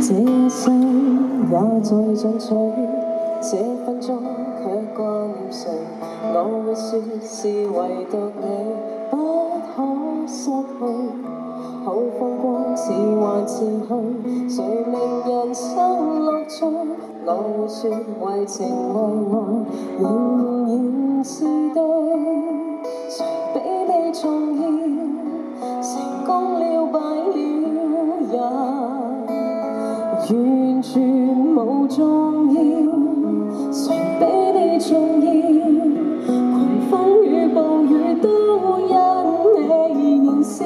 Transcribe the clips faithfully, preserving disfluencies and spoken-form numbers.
這一生也在進取，這分鐘卻掛念誰？我會說是唯獨你不可失去。好風光似幻似虛，誰令人生樂趣？我會說為情為愛，仍然是對。誰比你重要？成功了敗了也完全無重要。誰比你重要？狂風與暴雨都因你燃燒。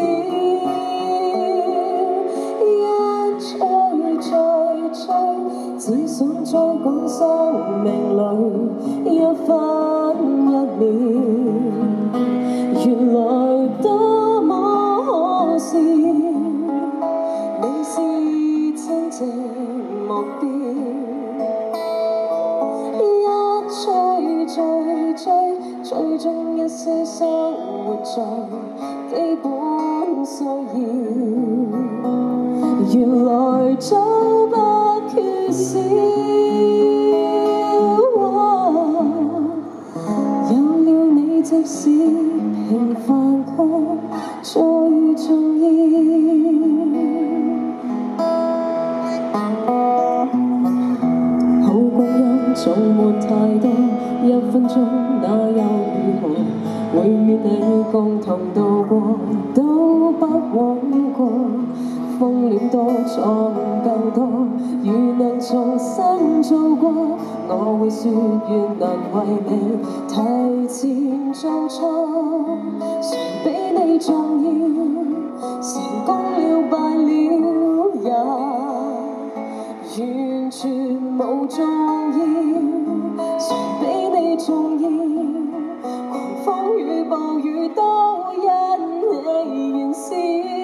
一吹再吹，只想再講生命裏一分一秒。原來多麼可笑，你是真正目標。一追再追，追蹤一些生活在基本需要，原來早不缺少。有了你，即使平凡卻最重要。好光陰總沒太多，一分鐘那又如何？會與你共同度過，都不枉過。風戀多，錯誤更多，如能重新做過，我會說願能為你提前做錯。誰比你重要？成功了敗了也完全無重要。誰比你重要？狂風與暴雨都因你燃燒。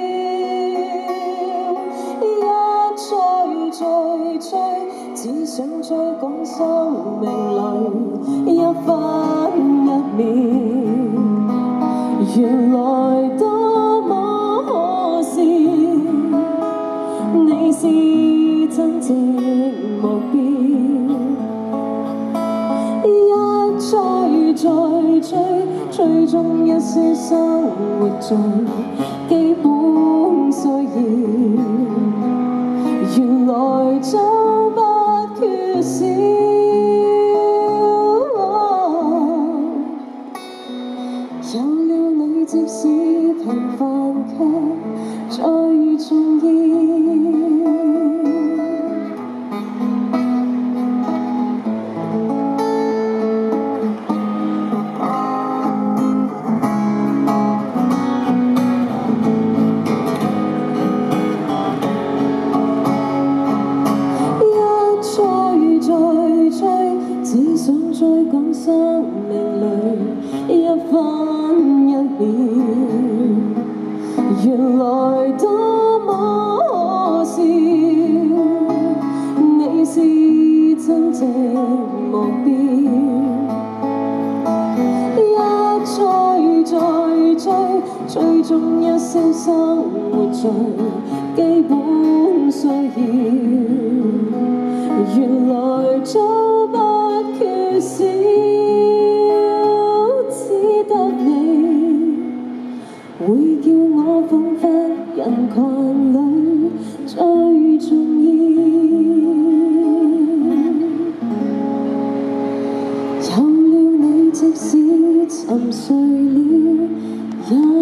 一追再追，只想再講生命裏一分一秒。原來多麼可笑，你是真正目標。一追再追，追蹤一些生活在基本需要，原來早不缺少。有了你，即使平凡卻最重要。只想再講生命裏一分一秒，原來多麼可笑，你是真正目標。一追再追，追蹤一些生活在基本需要，原來早不缺少，只得你會叫我彷彿人群裏最重要。有了你，即使沉睡了也